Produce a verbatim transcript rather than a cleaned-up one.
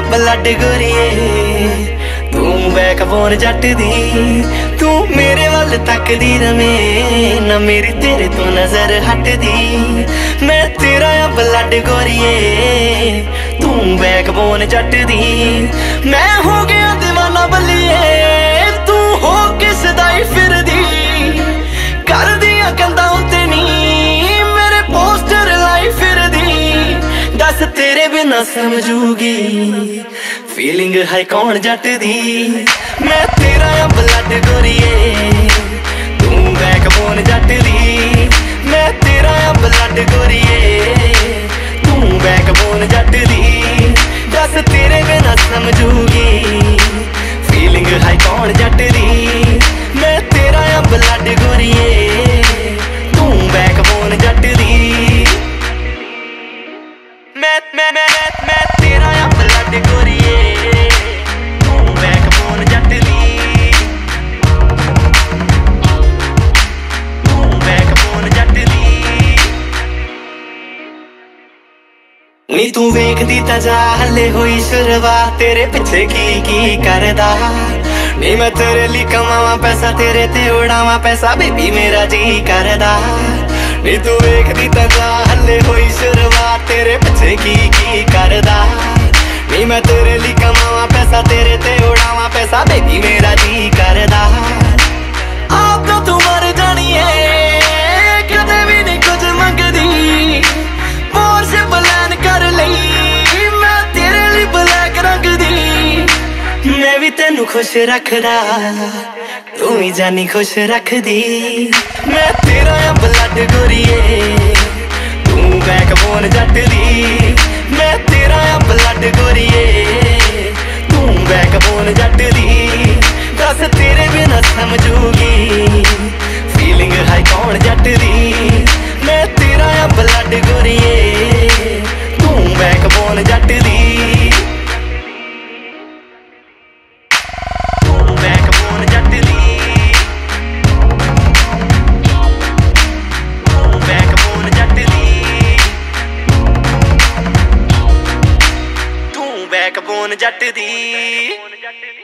Blood गोरीए तू backbone जट दी। तू मेरे वल तकदी रवे ना मेरी तेरे तो नजर हटदी। मैं तेरा आ ब्लड गोरीए तू बैकबोन जट दी। मैं हो गया दीवाना बलिए तू हो किस दाई फिरदी। कर दिया कंधा उत्ते नी मेरे पोस्टर लाई फिरदी। दस तेरे बिना समझूगी फीलिंग है कौन जट दी। मैं तेरा आ ब्लड गोरीए तू बैकबोन जट दी। मैं तेरा आ ब्लड गोरीए तू बैकबोन जट दी। दस तेरे बिना समझूगी फीलिंग है कौन जट दी। मैं तेरा आ ब्लड गोरीए तू बैकबोन जट दी। मैं मैं मैं मैं तेरा आ ब्लड गोरीए तू बैकबोन जट दी। तू बैकबोन जट दी। नी तू वेखदी तां जा हले होई शुरुआत तेरे पिछे की की करदा। नी मैं तेरे लिए कमावा पैसा तेरे ते उड़ावा पैसा बेबी मेरा जी करदा। नी तू वेखदी तां जा हले होई शुरुआत तेरे पिछे की की करदा। नी मैं तेरे लिए कमावा पैसा तेरे ते उड़ावा पैसा बेबी मेरा जी करदा। आप तो तू मर जानी है कदे भी नहीं कुछ मंगदी। पोर्श प्लान कर लई मैं तेरे लिए ब्लैक रंग दी। मैं भी तेनू खुश रखदा तू ही जानी खुश रखदी। मैं तेरा आ ब्लड गोरीए तू बैकबोन जट दी। मैं तेरा आ ब्लड गोरीए तू बैकबोन जट दी। दस तेरे बिना समझूगी फीलिंग है कौन जट दी। मैं तेरा आ ब्लड गोरीए तू बैकबोन जट दी। तू बैकबोन जट दी। तू बैकबोन जट दी। तू बैकबोन जट दी।